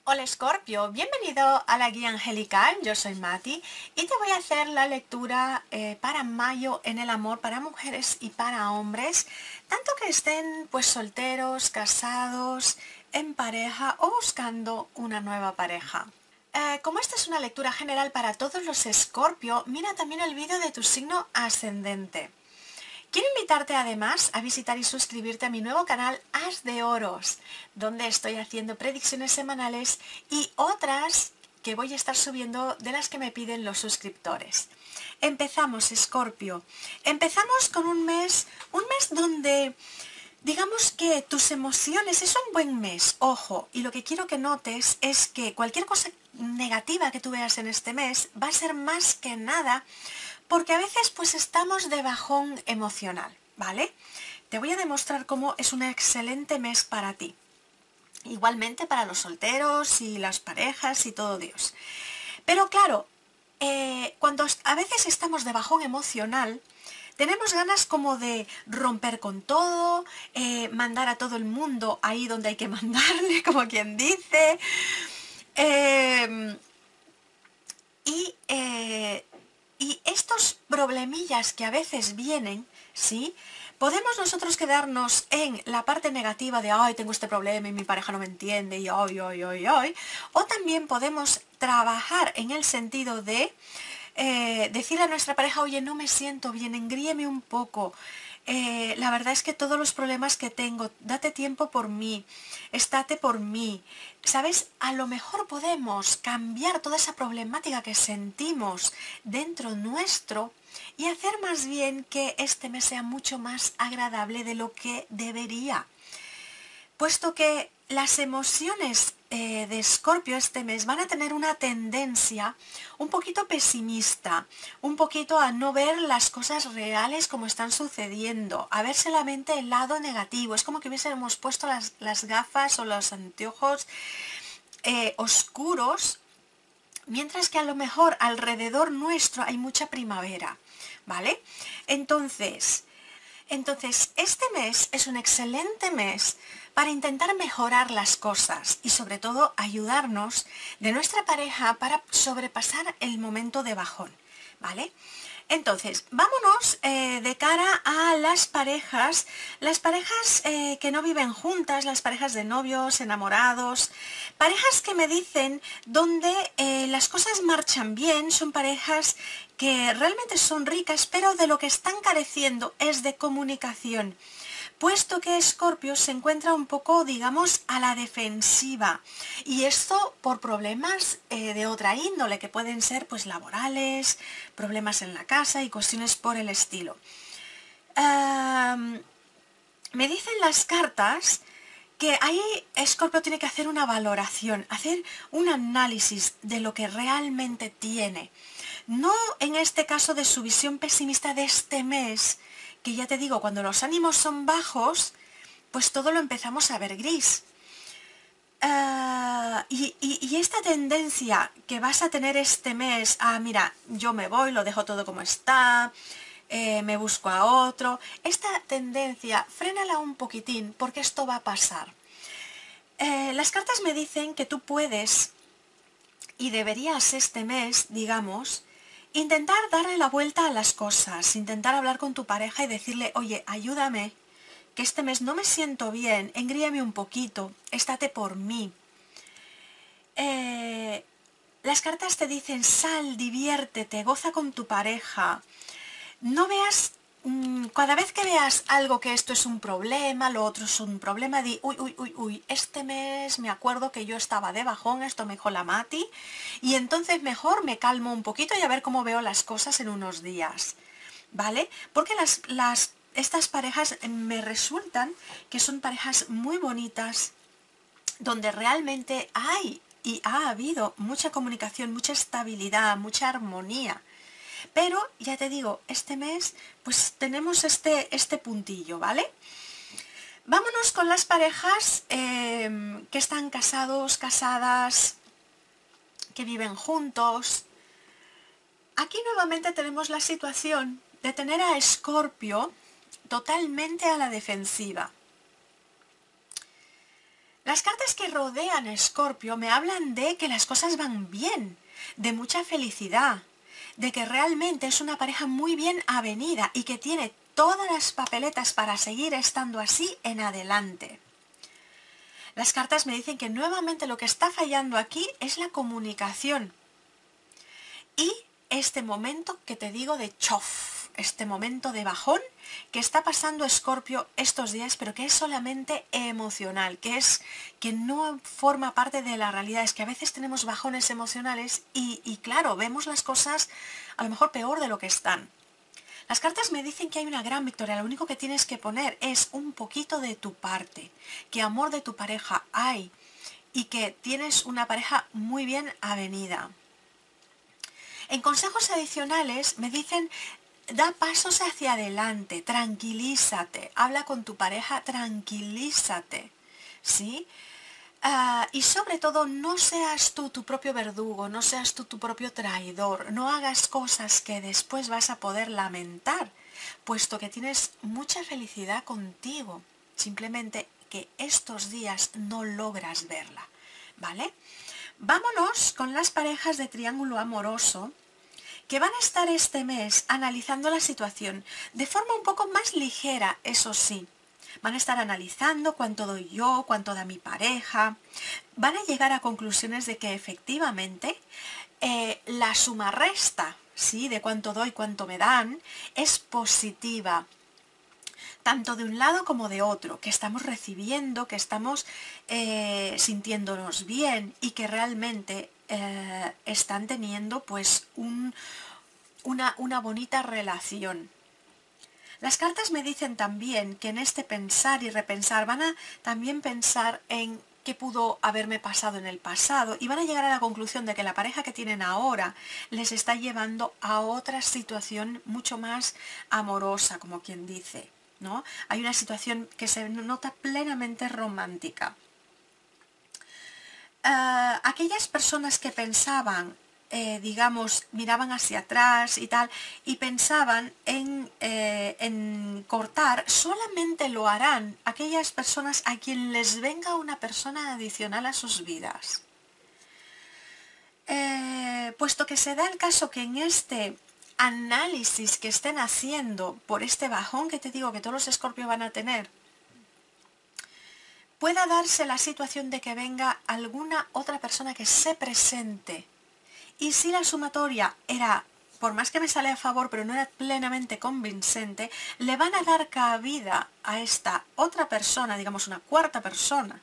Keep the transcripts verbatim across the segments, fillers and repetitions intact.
Hola Escorpio, bienvenido a la guía angelical, yo soy Mati y te voy a hacer la lectura eh, para mayo en el amor para mujeres y para hombres, tanto que estén pues solteros, casados, en pareja o buscando una nueva pareja. Eh, como esta es una lectura general para todos los Escorpio, mira también el vídeo de tu signo ascendente. Quiero invitarte además a visitar y suscribirte a mi nuevo canal As de Oros, donde estoy haciendo predicciones semanales y otras que voy a estar subiendo de las que me piden los suscriptores. Empezamos, Escorpio. Empezamos con un mes, un mes donde digamos que tus emociones, es un buen mes, ojo, y lo que quiero que notes es que cualquier cosa negativa que tú veas en este mes va a ser más que nada porque a veces pues estamos de bajón emocional, ¿vale? Te voy a demostrar cómo es un excelente mes para ti. Igualmente para los solteros y las parejas y todo Dios. Pero claro, eh, cuando a veces estamos de bajón emocional, tenemos ganas como de romper con todo, eh, mandar a todo el mundo ahí donde hay que mandarle, como quien dice. Eh, y... Eh, Y estos problemillas que a veces vienen, ¿sí? Podemos nosotros quedarnos en la parte negativa de ay, tengo este problema y mi pareja no me entiende y ay, ay, ay, ay. O también podemos trabajar en el sentido de eh, decirle a nuestra pareja, oye, no me siento bien, engríeme un poco. Eh, la verdad es que todos los problemas que tengo, date tiempo por mí, estate por mí. ¿Sabes? A lo mejor podemos cambiar toda esa problemática que sentimos dentro nuestro y hacer más bien que este mes sea mucho más agradable de lo que debería. Puesto que las emociones eh, de Escorpio este mes van a tener una tendencia un poquito pesimista, un poquito a no ver las cosas reales como están sucediendo, a ver solamente el lado negativo. Es como que hubiésemos puesto las, las gafas o los anteojos eh, oscuros, mientras que a lo mejor alrededor nuestro hay mucha primavera, ¿vale? Entonces... Entonces, este mes es un excelente mes para intentar mejorar las cosas y sobre todo ayudarnos de nuestra pareja para sobrepasar el momento de bajón, ¿vale? Entonces, vámonos eh, de cara a las parejas, las parejas eh, que no viven juntas, las parejas de novios, enamorados, parejas que me dicen donde eh, las cosas marchan bien, son parejas que realmente son ricas, pero de lo que están careciendo es de comunicación, puesto que Escorpio se encuentra un poco, digamos, a la defensiva. Y esto por problemas eh, de otra índole, que pueden ser pues laborales, problemas en la casa y cuestiones por el estilo. Um, me dicen las cartas que ahí Escorpio tiene que hacer una valoración, hacer un análisis de lo que realmente tiene. No en este caso de su visión pesimista de este mes, que ya te digo, cuando los ánimos son bajos, pues todo lo empezamos a ver gris. Uh, y, y, y esta tendencia que vas a tener este mes, ah, mira, yo me voy, lo dejo todo como está, eh, me busco a otro, esta tendencia, frénala un poquitín, porque esto va a pasar. Eh, las cartas me dicen que tú puedes, y deberías este mes, digamos, intentar darle la vuelta a las cosas, intentar hablar con tu pareja y decirle, oye, ayúdame, que este mes no me siento bien, engríame un poquito, estate por mí. Eh, las cartas te dicen, sal, diviértete, goza con tu pareja. No veas, mmm, cada vez que veas algo que esto es un problema, lo otro es un problema, di, uy, uy, uy, uy, este mes me acuerdo que yo estaba de bajón, esto me dijo la Mati, y entonces mejor me calmo un poquito y a ver cómo veo las cosas en unos días, ¿vale? Porque las, las, estas parejas me resultan que son parejas muy bonitas, donde realmente hay y ha habido mucha comunicación, mucha estabilidad, mucha armonía. Pero, ya te digo, este mes pues tenemos este, este puntillo, ¿vale? Vámonos con las parejas eh, que están casados, casadas, que viven juntos. Aquí nuevamente tenemos la situación de tener a Escorpio totalmente a la defensiva. Las cartas que rodean a Escorpio me hablan de que las cosas van bien, de mucha felicidad, de que realmente es una pareja muy bien avenida y que tiene todas las papeletas para seguir estando así en adelante. Las cartas me dicen que nuevamente lo que está fallando aquí es la comunicación y este momento que te digo de chof, este momento de bajón que está pasando Escorpio estos días, pero que es solamente emocional, que es que no forma parte de la realidad. Es que a veces tenemos bajones emocionales y, y claro, vemos las cosas a lo mejor peor de lo que están. Las cartas me dicen que hay una gran victoria, lo único que tienes que poner es un poquito de tu parte, que amor de tu pareja hay y que tienes una pareja muy bien avenida. En consejos adicionales me dicen, da pasos hacia adelante, tranquilízate, habla con tu pareja, tranquilízate, ¿sí? Uh, y sobre todo, no seas tú tu propio verdugo, no seas tú tu propio traidor, no hagas cosas que después vas a poder lamentar, puesto que tienes mucha felicidad contigo, simplemente que estos días no logras verla, ¿vale? Vámonos con las parejas de triángulo amoroso, que van a estar este mes analizando la situación de forma un poco más ligera, eso sí. Van a estar analizando cuánto doy yo, cuánto da mi pareja. Van a llegar a conclusiones de que efectivamente eh, la suma resta, ¿sí?, de cuánto doy, cuánto me dan, es positiva. Tanto de un lado como de otro, que estamos recibiendo, que estamos eh, sintiéndonos bien y que realmente eh, están teniendo pues un, una, una bonita relación. Las cartas me dicen también que en este pensar y repensar van a también pensar en qué pudo haberme pasado en el pasado y van a llegar a la conclusión de que la pareja que tienen ahora les está llevando a otra situación mucho más amorosa, como quien dice, ¿no? Hay una situación que se nota plenamente romántica. Uh, aquellas personas que pensaban Eh, digamos, miraban hacia atrás y tal, y pensaban en, eh, en cortar, solamente lo harán aquellas personas a quien les venga una persona adicional a sus vidas. Eh, puesto que se da el caso que en este análisis que estén haciendo por este bajón que te digo que todos los Escorpio van a tener, pueda darse la situación de que venga alguna otra persona que se presente. Y si la sumatoria era, por más que me sale a favor, pero no era plenamente convincente, le van a dar cabida a esta otra persona, digamos una cuarta persona.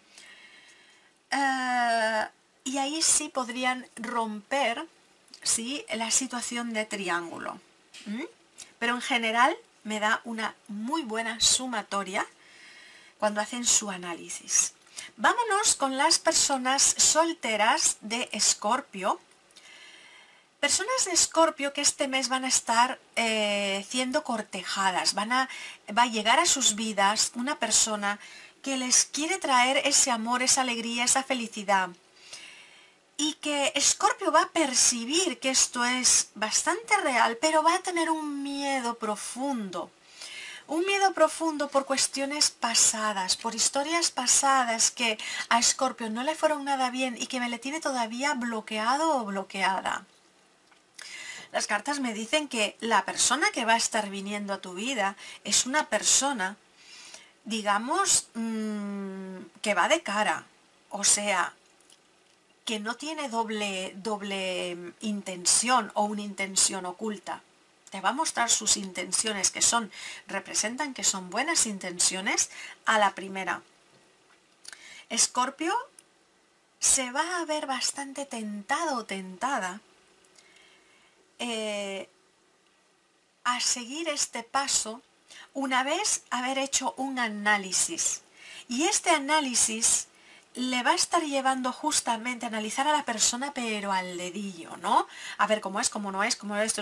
Uh, y ahí sí podrían romper, ¿sí?, la situación de triángulo. ¿Mm? Pero en general me da una muy buena sumatoria cuando hacen su análisis. Vámonos con las personas solteras de Escorpio. Personas de Escorpio que este mes van a estar eh, siendo cortejadas, van a, va a llegar a sus vidas una persona que les quiere traer ese amor, esa alegría, esa felicidad. Y que Escorpio va a percibir que esto es bastante real, pero va a tener un miedo profundo. Un miedo profundo por cuestiones pasadas, por historias pasadas que a Escorpio no le fueron nada bien y que me le tiene todavía bloqueado o bloqueada. Las cartas me dicen que la persona que va a estar viniendo a tu vida es una persona, digamos, mmm, que va de cara, o sea, que no tiene doble, doble intención o una intención oculta. Te va a mostrar sus intenciones que son, representan que son buenas intenciones a la primera. Escorpio se va a ver bastante tentado o tentada Eh, a seguir este paso una vez haber hecho un análisis. Y este análisis le va a estar llevando justamente a analizar a la persona pero al dedillo, ¿no? A ver cómo es, cómo no es, cómo es esto.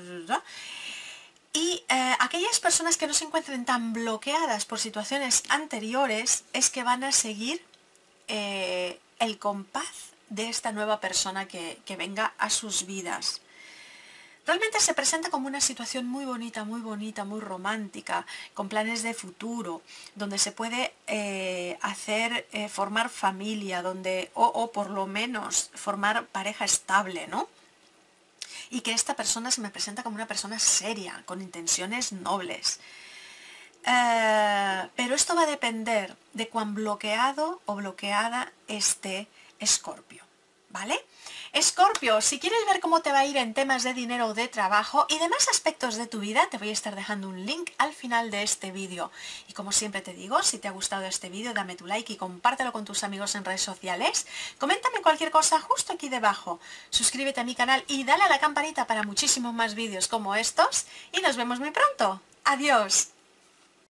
Y eh, aquellas personas que no se encuentren tan bloqueadas por situaciones anteriores es que van a seguir eh, el compás de esta nueva persona que, que venga a sus vidas. Realmente se presenta como una situación muy bonita, muy bonita, muy romántica, con planes de futuro, donde se puede eh, hacer, eh, formar familia, donde, o, o por lo menos formar pareja estable, ¿no? Y que esta persona se me presenta como una persona seria, con intenciones nobles. Eh, pero esto va a depender de cuán bloqueado o bloqueada esté Escorpio, ¿vale? Escorpio, si quieres ver cómo te va a ir en temas de dinero o de trabajo y demás aspectos de tu vida, te voy a estar dejando un link al final de este vídeo. Y como siempre te digo, si te ha gustado este vídeo, dame tu like y compártelo con tus amigos en redes sociales. Coméntame cualquier cosa justo aquí debajo. Suscríbete a mi canal y dale a la campanita para muchísimos más vídeos como estos. Y nos vemos muy pronto. ¡Adiós!